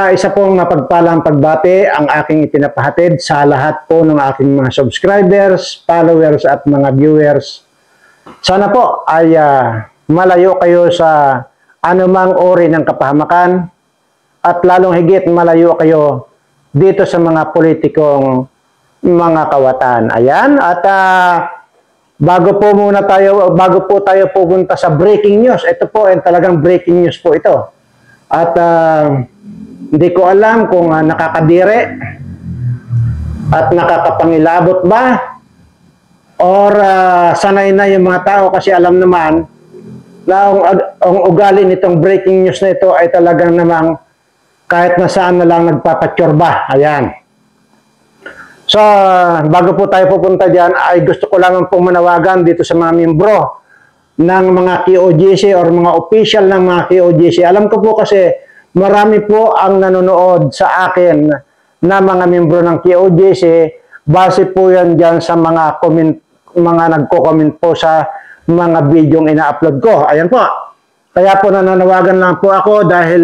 Isa pong mapagpalang pagbati ang aking ipinapahatid sa lahat po ng aking mga subscribers, followers at mga viewers. Sana po ay malayo kayo sa anumang uri ng kapahamakan at lalong higit malayo kayo dito sa mga politikong mga kawatan. Ayan, at bago po tayo pupunta sa breaking news, ito po ay talagang breaking news po ito. At hindi ko alam kung nakakadire at nakakapangilabot ba or sanay na yung mga tao kasi alam naman na ang ugali nitong breaking news na ito ay talagang namang kahit na saan na lang nagpapatyorba. Ayan. So, bago po tayo pupunta dyan, ay gusto ko lamang pong manawagan dito sa mga membro ng mga KOJC or mga official ng mga KOJC. Alam ko po kasi marami po ang nanonood sa akin na mga membro ng KOJC. Base po yan dyan sa mga nagko-comment po sa mga videong ina-upload ko. Ayan po. Kaya po nananawagan lang po ako dahil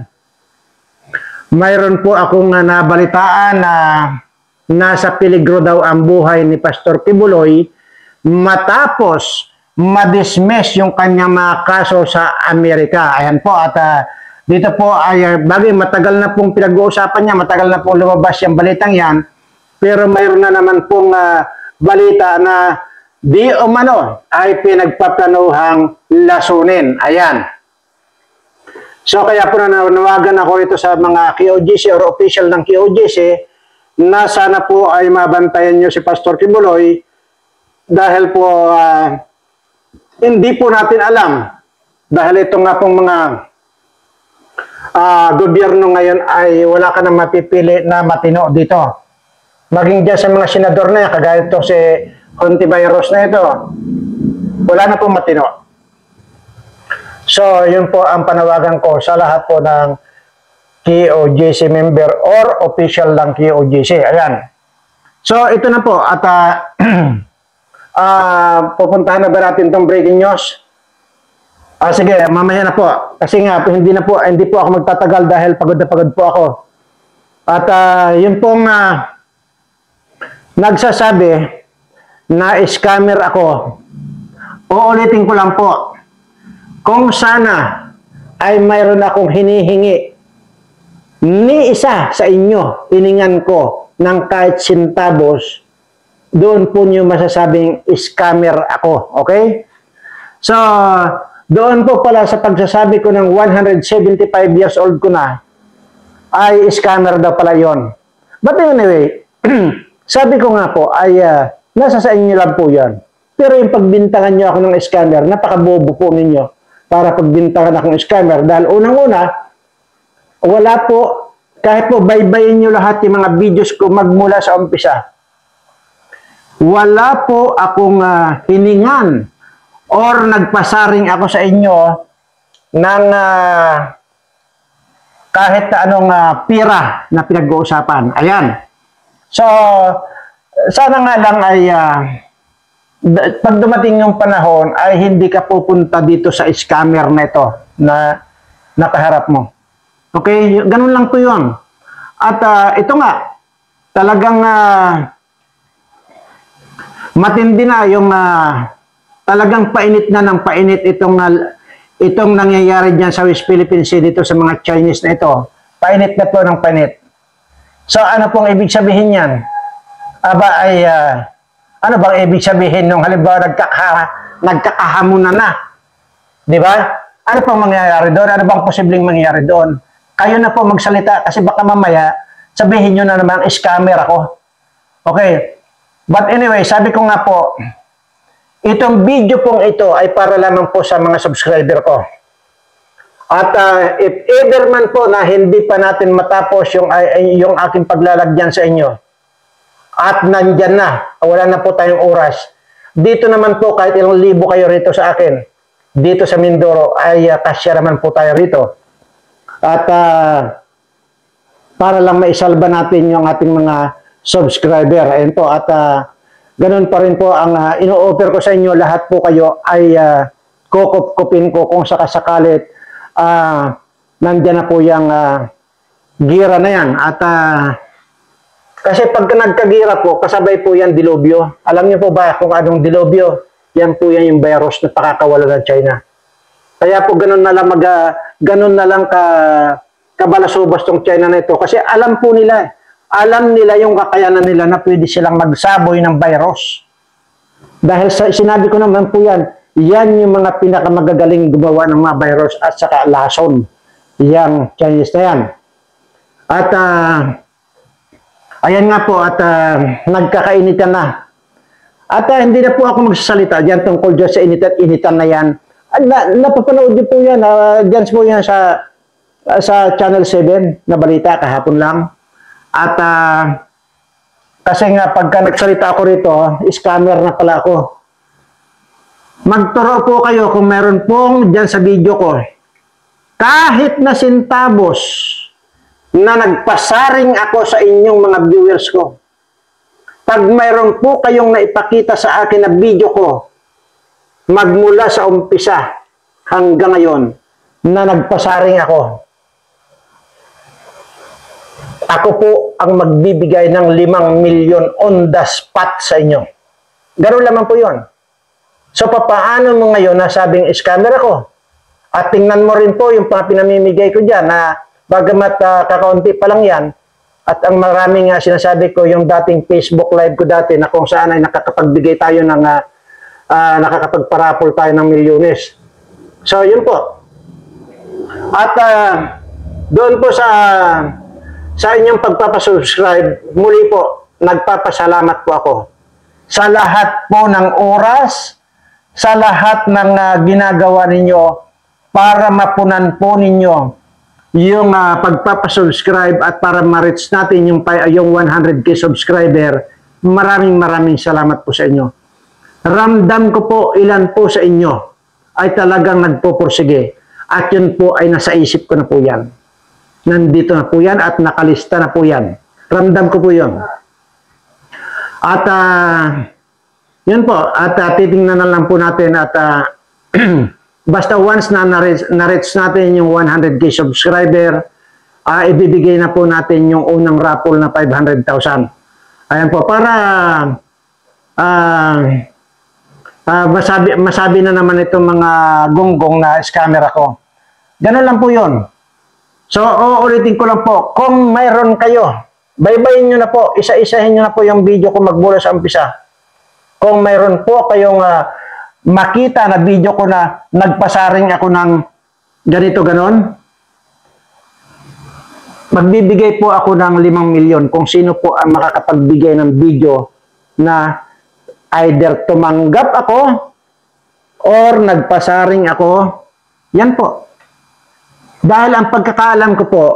mayroon po akong nabalitaan na nasa peligro daw ang buhay ni Pastor Kibuloy matapos madismiss yung kanyang mga kaso sa Amerika. Ayan po, at dito po ay bagay matagal na pong pinag-uusapan niya, matagal na pong lumabas yung balitang yan, pero mayroon na naman pong balita na di umano ay pinagpaplanuhang lasunin. Ayan. So kaya po nanawagan ako ito sa mga KOJC or official ng KOJC na sana po ay mabantayan nyo si Pastor Kibuloy dahil po hindi po natin alam dahil ito nga pong mga gobyerno ngayon ay wala ka na mapipili na matino dito. Maging dyan sa mga senador na yan, kagaya ito si Hontiveros na ito, wala na pong matino. So, yun po ang panawagan ko sa lahat po ng KOJC member or official ng KOJC. Ayan. So, ito na po. At pupuntahan na ba natin itong breaking news? Sige, mamaya na po. Kasi nga, hindi po ako magtatagal dahil pagod na pagod po ako. At yun pong nagsasabi na scammer ako. Uulitin ko lang po. Kung sana ay mayroon akong hinihingi ni isa sa inyo, hiningan ko ng kahit centavos, doon po nyo masasabing scammer ako. Okay? So, doon po pala sa pagsasabi ko ng 175 years old ko na, ay scammer daw pala yon. But anyway, sabi ko nga po, ay nasa sa inyo lang po yan. Pero yung pagbintangan nyo ako ng scammer, napakabobo po ninyo para pagbintangan akong scammer. Dahil unang-una, wala po, kahit po baybayin nyo lahat yung mga videos ko magmula sa umpisa, wala po akong hiningan or nagpasaring ako sa inyo ng kahit anong pira na pinag-uusapan. Ayan. So, sana nga lang ay pag dumating yung panahon ay hindi ka pupunta dito sa scammer na ito na nakaharap mo. Okay? Ganun lang po yun. At ito nga, talagang matindi na yung talagang painit na ng painit itong nangyayari dyan sa West Philippine Sea dito sa mga Chinese na ito. Painit na po ng painit. So ano pong ibig sabihin yan? Aba ay ano bang ibig sabihin nung halimbawa nagkakahamunan na? Di ba? Ano pong mangyayari doon? Ano bang posibleng mangyayari doon? Kayo na po magsalita kasi baka mamaya sabihin nyo na naman scammer ako. Okay. But anyway, sabi ko nga po, itong video pong ito ay para lamang po sa mga subscriber ko. At if ever man po na hindi pa natin matapos yung aking paglalagyan sa inyo, at nandyan na, wala na po tayong oras, dito naman po kahit ilang libo kayo rito sa akin, dito sa Mindoro, ay kasya naman po tayo rito. At para lang maisalba natin yung ating mga subscriber. Ayun po, at ganun pa rin po ang ino-offer ko sa inyo. Lahat po kayo ay kukupkupin ko kung sakasakalit nandyan na po yung gira na yan. At kasi pagka nagkagira po, kasabay po yan dilubyo. Alam niyo po ba kung anong dilubyo? Yan po yan yung virus na pakakawala ng China. Kaya po ganun na lang ganun na lang kabalasubas tong China na ito. Kasi alam po nila, alam nila yung kakayanan nila na pwede silang magsaboy ng virus. Dahil sinabi ko naman po yan, yan yung mga pinakamagagaling gumawa ng mga virus at saka lason. Yang Chinese na yan. At ayan nga po, at nagkakainitan na. At hindi na po ako magsasalita diyan tungkol dyan sa initan na yan. Napapanood niyo po yan. Diyan po yan sa Channel 7 na balita kahapon lang. At kasi nga pagka nagsalita ako rito, scammer na pala ako. Magturo po kayo kung meron pong diyan sa video ko, kahit na sintabos na nagpasaring ako sa inyong mga viewers ko. Pag mayroon po kayong naipakita sa akin na video ko, magmula sa umpisa hanggang ngayon, na nagpasaring ako, ako po ang magbibigay ng 5 milyon on the spot sa inyo. Ganun lamang po yun. So, paano mo ngayon nasabing scammer ako? At tingnan mo rin po yung pinamimigay ko dyan na bagamat kakaunti pa lang yan, at ang maraming sinasabi ko, yung dating Facebook live ko dati na kung saan ay nakakapagbigay tayo ng nakakapagparapol tayo ng milyones. So, yun po. At doon po sa inyong pagpapasubscribe, muli po, nagpapasalamat po ako sa lahat po ng oras, sa lahat ng ginagawa ninyo para mapunan po ninyo yung pagpapasubscribe at para ma-reach natin yung 100k subscriber. Maraming salamat po sa inyo. Ramdam ko po ilan po sa inyo ay talagang nagpupursige at yun po ay nasa isip ko na po yan. Nandito na po yan at nakalista na po yan. Ramdam ko po yun. At yun po, at titingnan na lang po natin at basta once na na-reach natin yung 100k subscriber, ibibigay na po natin yung unang raffle na 500,000. Ayan po, para masabi na naman itong mga gonggong na scammer ako. Ganun lang po yun. So, uulitin ko lang po, kung mayroon kayo, baybayin nyo na po, isa-isahin nyo na po yung video ko magmula sa umpisa. Kung mayroon po kayong makita na video ko na nagpasaring ako ng ganito ganon, magbibigay po ako ng 5 milyon kung sino po ang makakapagbigay ng video na either tumanggap ako or nagpasaring ako. Yan po. Dahil ang pagkakaalam ko po,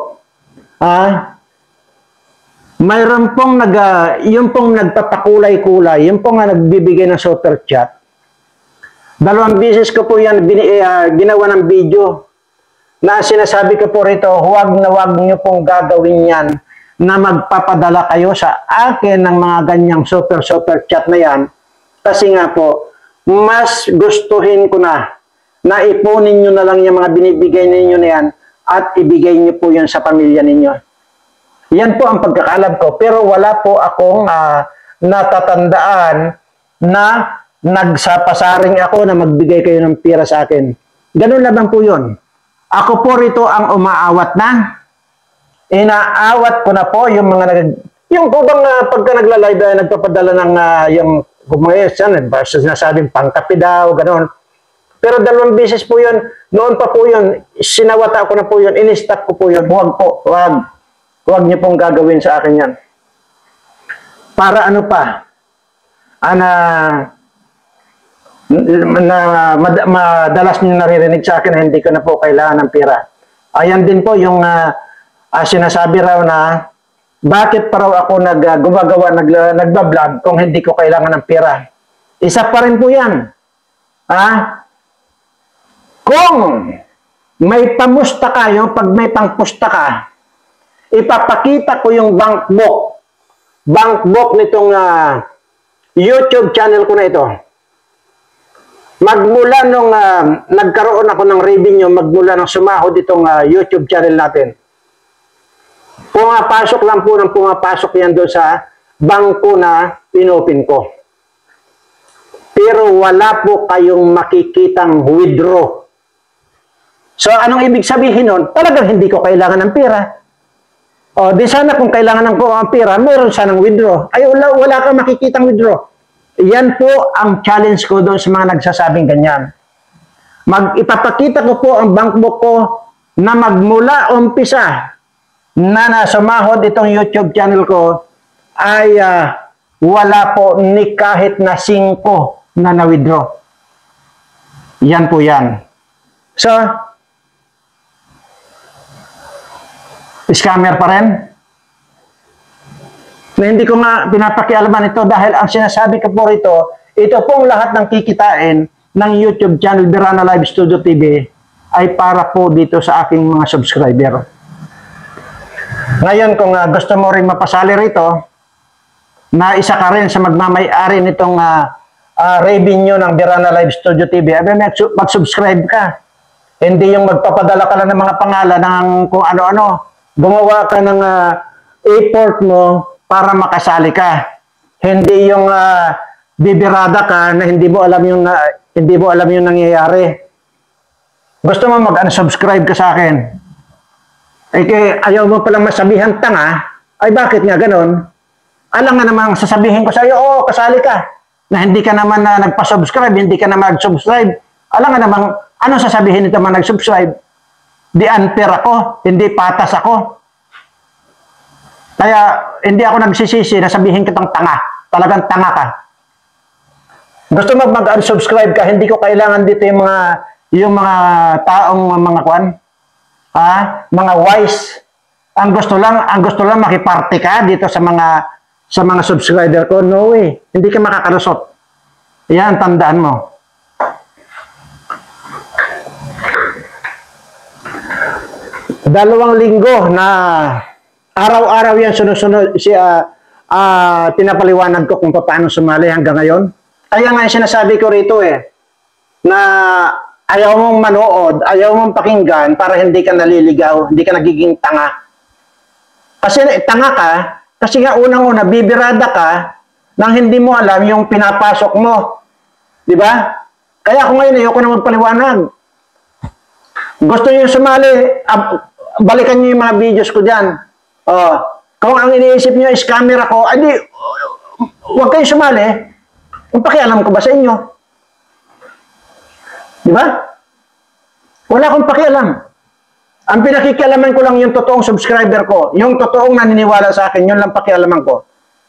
mayroon pong yung pong nagpapakulay-kulay, yung pong nagbibigay ng super chat. 2 beses ko po yan ginawa ng video na sinasabi ko po rito, huwag na huwag nyo pong gagawin yan na magpapadala kayo sa akin ng mga ganyang super chat na yan. Kasi nga po, mas gustuhin ko na ipunin nyo na lang yung mga binibigay ninyo na yan at ibigay nyo po yan sa pamilya ninyo. Yan po ang pagkakalam ko. Pero wala po akong natatandaan na nagsapasaring ako na magbigay kayo ng pira sa akin. Ganun lang po yun. Ako po rito ang umaawat na. Inaawat ko na po yung mga yung po bang pagka nagla-live ay nagpapadala ng yung gumayos yan, sinasabing pangkapi daw, gano'n. Pero 2 beses po yun, noon pa po yun, sinawata ko na po yun, in-stop ko po yun, huwag po, huwag niyo pong gagawin sa akin yan. Para ano pa, madalas niyo naririnig sa akin na hindi ko na po kailangan ng pera. Ayan din po yung sinasabi raw na bakit pa raw ako nagbablog kung hindi ko kailangan ng pera. Isa pa rin po yan. Kung may pamusta ka, yung pag may pangpusta ka, ipapakita ko yung bank book nitong YouTube channel ko na ito. Magmula nung nagkaroon ako ng revenue, magmula nung sumahod itong YouTube channel natin, Pumapasok lang po ng pumapasok yan doon sa bangko na pinopin ko. Pero wala po kayong makikitang withdraw. So, anong ibig sabihin nun? Talagang hindi ko kailangan ng pera. O, di sana kung kailangan ng pera, meron sanang withdraw. Ay, wala kang makikitang withdraw. Yan po ang challenge ko doon sa mga nagsasabing ganyan. Ipapakita ko po ang bank book ko na magmula umpisa na nasumahod itong YouTube channel ko ay wala po ni kahit na 5 na na-withdraw. Yan po yan. So, scammer pa rin. Na hindi ko nga pinapakialaman ito dahil ang sinasabi ko po rito, ito pong lahat ng kikitain ng YouTube channel Birana Live Studio TV ay para po dito sa aking mga subscriber. Ngayon, kung gusto mo rin mapasali rito, na isa ka rin sa magmamay-ari nitong revenue ng Birana Live Studio TV, mag-subscribe ka. Hindi yung magpapadala ka lang ng mga pangalan ng kung ano-ano. Gumawa ka ng effort mo para makasali ka. Hindi yung bibirada ka na hindi mo alam yung nangyayari. Gusto mo mag-unsubscribe ka sa akin? Eh, ayaw mo palang masabihan tanga, ay bakit nga ganon? Alam nga namang sasabihin ko sa iyo, oo, kasali ka. Na hindi ka naman nagpa-subscribe, hindi ka naman nag-subscribe. Alam nga namang, ano sasabihin nito man nag-subscribe? Di unfair ako, hindi patas ako. Kaya, hindi ako nagsisisi na sabihin kitang tanga. Talagang tanga ka. Gusto mo mag-unsubscribe ka, hindi ko kailangan dito yung mga taong mga kwan, mga wise. Ang gusto lang makiparte ka dito sa mga subscriber ko. No way. Hindi ka makakalusot. Yan, tandaan mo. Dalawang linggo na araw-araw yan sunod-sunod pinapaliwanag ko kung paano sumali hanggang ngayon. Kaya nga yung sinasabi ko rito na ayaw mong manood, ayaw mong pakinggan para hindi ka naliligaw, hindi ka nagiging tanga. Kasi tanga ka, kasi nga unang-una, bibirada ka nang hindi mo alam yung pinapasok mo. Di ba? Kaya ako ngayon, ayoko na magpaliwanag. Gusto nyo sumali, balikan nyo yung mga videos ko dyan. Kung ang iniisip nyo is camera ko, adi, huwag kayo sumali. Kung pakialam ko ba sa inyo? Di ba? Wala akong pakialam. Ang pinakikialaman ko lang yung totoong subscriber ko, yung totoong naniniwala sa akin, yun lang pakialaman ko.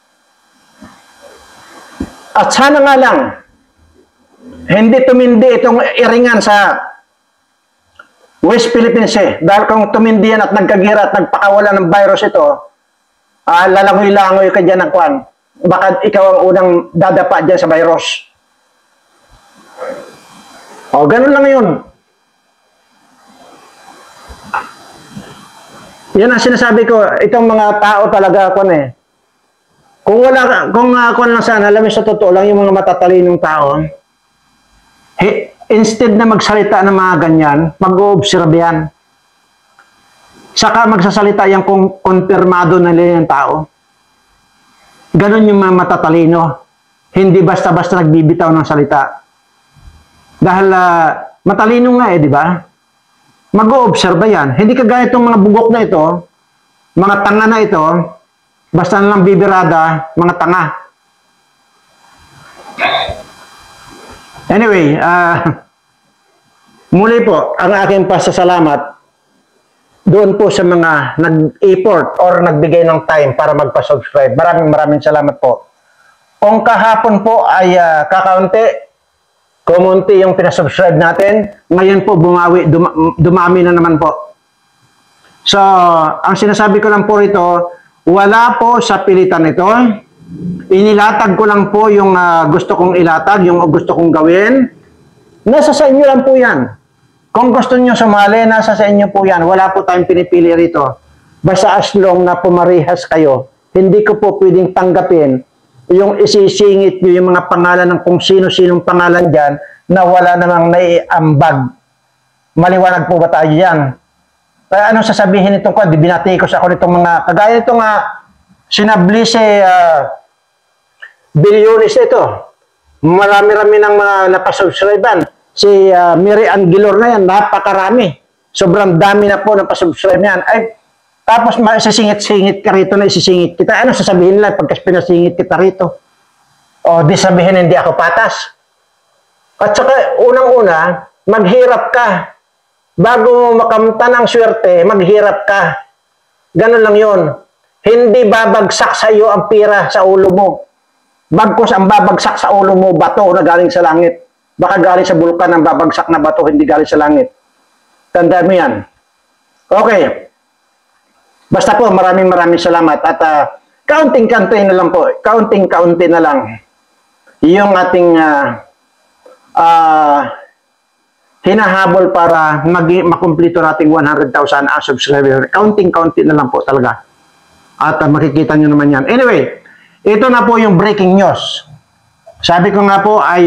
At sana nga lang, hindi tumindi itong iringan sa West Philippines Dahil kung tumindi yan at nagkagira at nagpakawala ng virus ito, lalangoy-langoy ka dyan ng kwan. Baka ikaw ang unang dadapa dyan sa virus. Ganun lang yun. Yan ang sinasabi ko, itong mga tao talaga kung lang sana, alam mo sa totoo lang, yung mga matatalinong tao, instead na magsalita ng mga ganyan, mag-o-observe yan. Saka magsasalita yan kung konfirmado na nila yung tao. Ganon yung mga matatalino. Hindi basta-basta nagbibitaw ng salita. Dahil matalino nga di ba? Mag-o-observe yan. Hindi kagaya itong mga bugok na ito, mga tanga na ito, basta na lang bibirada, mga tanga. Anyway, muli po, ang aking pasasalamat doon po sa mga nag-effort or nagbigay ng time para magpa-subscribe. Maraming salamat po. Kung kahapon po ay kumunti yung pinasubscribe natin, ngayon po dumami na naman po. So, ang sinasabi ko lang po rito, wala po sa pilitan ito. Inilatag ko lang po yung gusto kong ilatag, yung gusto kong gawin. Nasa sa inyo lang po yan. Kung gusto nyo sumali, nasa sa inyo po yan. Wala po tayong pinipili rito. Basta as long na pumarihas kayo, hindi ko po pwedeng tanggapin yung isisingit nyo yung mga pangalan ng kung sino-sinong pangalan dyan na wala namang naiambag. Maliwanag po ba tayo yan? Kaya ano sasabihin nitong ko, di binatikos ako nitong mga, kagaya nitong sinabli si Bilyones ito. Marami-rami ng mga napasubscribean. Si Mary Ann Gilor na yan, napakarami. Sobrang dami na po napasubscribe yan. Ay, tapos masisingit-singit ka rito na isisingit kita. Ano sasabihin nila pagkas pinasingit kita rito? O di sabihin hindi ako patas. At saka unang-una, maghirap ka. Bago mo makamta ng swerte, maghirap ka. Ganun lang yun. Hindi babagsak sa iyo ang pira sa ulo mo. Bagkus ang babagsak sa ulo mo, bato na galing sa langit. Baka galing sa bulkan ang babagsak na bato, hindi galing sa langit. Tandaan mo yan. Okay. Basta po, maraming salamat. At kaunting-kaunti na lang po. Kaunting-kaunti na lang. Yung ating hinahabol para makumplito nating 100,000 subscriber. Counting-counting na lang po talaga. At makikita nyo naman yan. Anyway, ito na po yung breaking news. Sabi ko nga po ay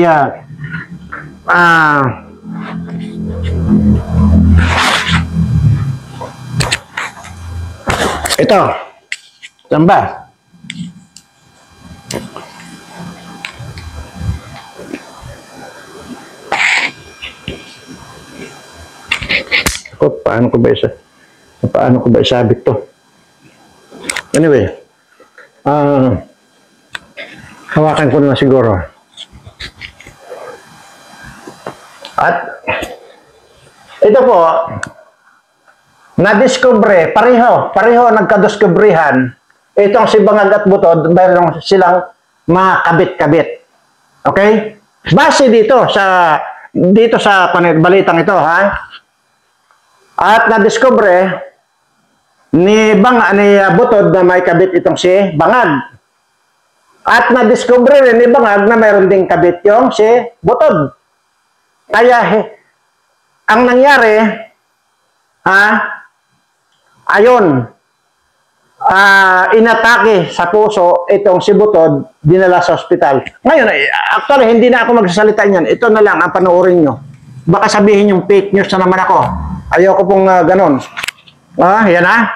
ito. Saan ba? Paano ko ba isabit to? Anyway, hawakan ko na siguro. At ito po, na-discover, pareho nagkadiscoveryhan, itong si Bangag at Butod, mayroon silang mga kabit-kabit. Okay? Base dito sa balitang ito, ha? At na-discover ni Butod na may kabit itong si Bangag. At na-discover rin ni Bangag na mayroon ding kabit yung si Butod. Kaya ang nangyari, ayun, inatake sa puso itong si Butod, dinala sa ospital. Ngayon, actually, hindi na ako magsasalita niyan. Ito na lang ang panoorin nyo. Baka sabihin yung fake news na naman ako. Ayoko pong ganon. Yan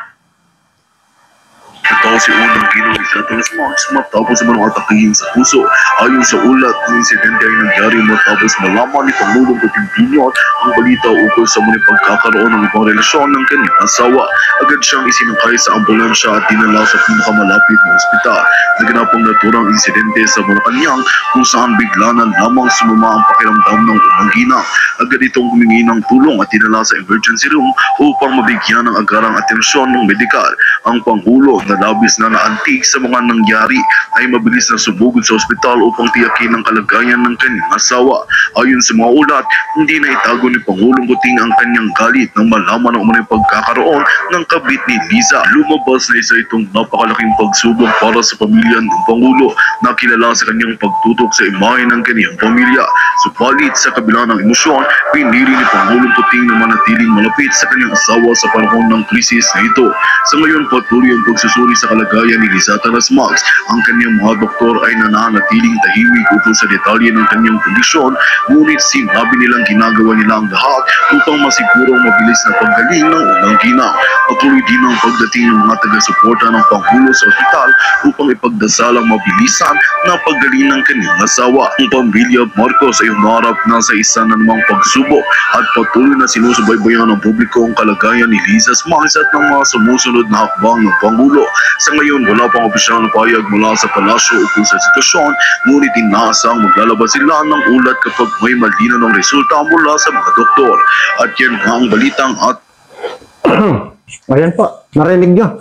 Ito si unang ginawin sa Talas Marks matapos mga atakihin sa puso. Ayon sa ulat, ang insidente ay nangyari matapos malaman ni Pangulong Puting Jr. ang balita ukol sa muli pagkakaroon ng ibang relasyon ng kanyang asawa. Agad siyang isinangkay sa ambulansya at dinala sa pinakamalapit na ospital. Naganapang naturang insidente sa Malacanang kung saan bigla na lamang sumama ang pakiramdam ng unang ginang. Agad itong humingi ng tulong at dinala sa emergency room upang mabigyan ng agarang atensyon ng medikal. Ang Pangulo na labis na naantig sa mga nangyari ay mabilis na sumugod sa ospital upang tiyakin ang kalagayan ng kanyang asawa. Ayon sa mga ulat, hindi na itago ni Pangulong Kuting ang kanyang galit nang malaman ang umunay pagkakaroon ng kabit ni Liza. Lumabas na isa itong napakalaking pagsubok para sa pamilya ng Pangulo na kilala sa kanyang pagtutok sa imahe ng kanyang pamilya. Subalit sa kabila ng emosyon, pinili ni Pangulong Kuting na manatiling malapit sa kanyang asawa sa panahon ng krisis na ito. Sa ngayon, patuloy ang pagsusuri sa kalagayan ni Liza Talas Marks. Ang kanyang mga doktor ay nananatiling tahimik ukol sa detalye ng kanyang kondisyon, ngunit sinabi nilang ginagawa nila ang lahat upang masigurong mabilis na paggaling ng unang ginang. Patuloy din ang pagdating ng mga taga-suporta ng Pangulo sa ospital upang ipagdasalang mabilisan na paggaling ng kanyang asawa. Ang pamilya Marcos ay humarap na sa isa na namang pagsubok at patuloy na sinusubaybayan ng publiko ang kalagayan ni Liza Marks at ng mga sumusunod na hakbang ng Pangulo. Sa ngayon, wala pang opisyal na payag mula sa palasyo ukol sa sitwasyon, ngunit inaasang maglalabas sila ng ulat kapag may malinaw ng resulta mula sa mga doktor. At yan nga ang balitang at ayan po, narinig nyo.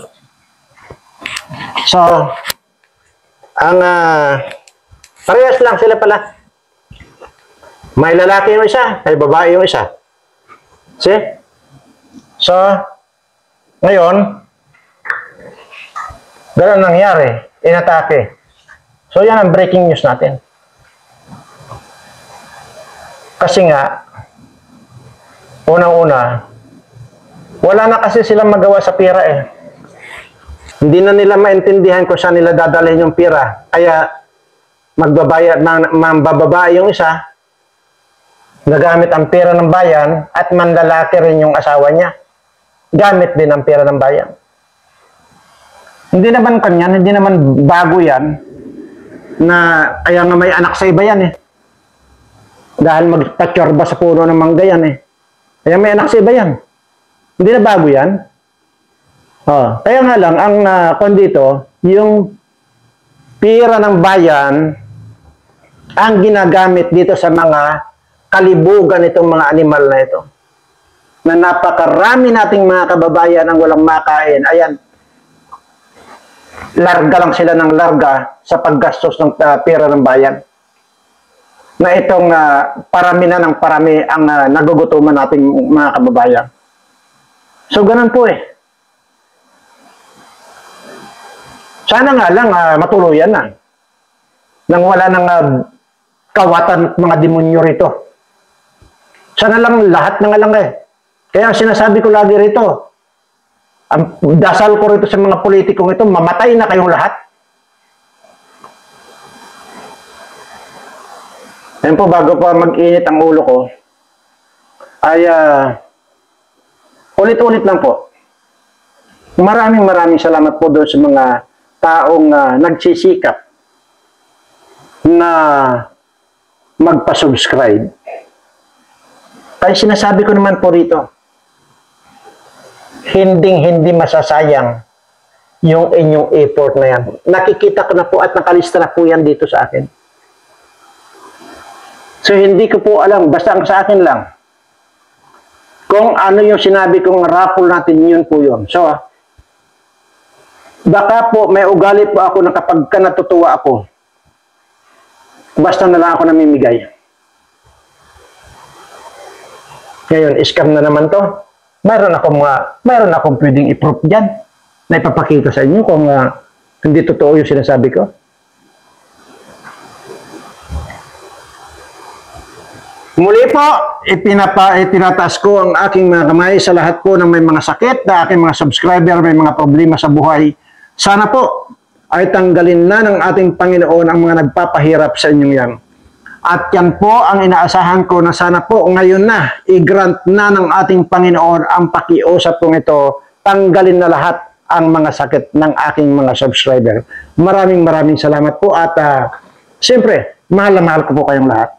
So, ang parehas lang sila pala. May lalaki yung isa, may babae yung isa. See? So, ngayon, ganun nangyari, inatake. So, yan ang breaking news natin. Kasi nga, unang-una, wala na kasi silang magawa sa pira eh. Hindi na nila maintindihan kung saan nila dadalhin yung pira. Kaya, mambababae yung isa, nagamit ang pera ng bayan, at manlalaki rin yung asawa niya. gamit din ang pera ng bayan. Hindi naman kanyan, hindi naman bago yan na kaya nga may anak sa iba yan eh. Dahil magpatyorba sa puno ng mangga yan eh. Kaya may anak sa iba yan. Hindi na bago yan. Oh, kaya nga lang, ang dito, yung pera ng bayan ang ginagamit dito sa mga kalibugan itong mga animal na ito. Na napakarami nating mga kababayan ang walang makain. Ayan, larga lang sila ng larga sa paggastos ng pera ng bayan. Na itong parami na ng parami ang nagugutuman nating mga kababayan. So, ganun po eh. Sana nga lang matuluyan na. Nang wala ng kawatan at mga demonyo rito. Sana lang lahat na nga lang eh. Kaya sinasabi ko lagi rito, ang dasal ko rito sa mga politikong ito, mamatay na kayong lahat. Yan po, bago pa mag-init ang ulo ko, ay ulit-ulit lang po. Maraming salamat po doon sa mga taong nagsisikap na magpa-subscribe. Kaya sinasabi ko naman po rito, hindi masasayang yung inyong effort na yan. Nakikita ko na po at nakalista na po yan dito sa akin. So hindi ko po alam, basta ang sa akin lang, kung ano yung sinabi kong raffle natin, yun po yun. So, baka po may ugali po ako na kapag ka natutuwa ako, basta na lang ako namimigay. Ngayon, scam na naman to. Mayroon akong pwedeng i-proof dyan na ipapakita sa inyo kung hindi totoo yung sinasabi ko. Muli po, itinataas ko ang aking mga kamay sa lahat po ng may mga sakit, na aking mga subscriber, may mga problema sa buhay. Sana po ay tanggalin na ng ating Panginoon ang mga nagpapahirap sa inyong yan. At yan po ang inaasahan ko na sana po ngayon na i-grant na ng ating Panginoon ang pakiusap kong ito, tanggalin na lahat ang mga sakit ng aking mga subscriber. Maraming salamat po at siyempre, mahal na mahal ko po kayong lahat.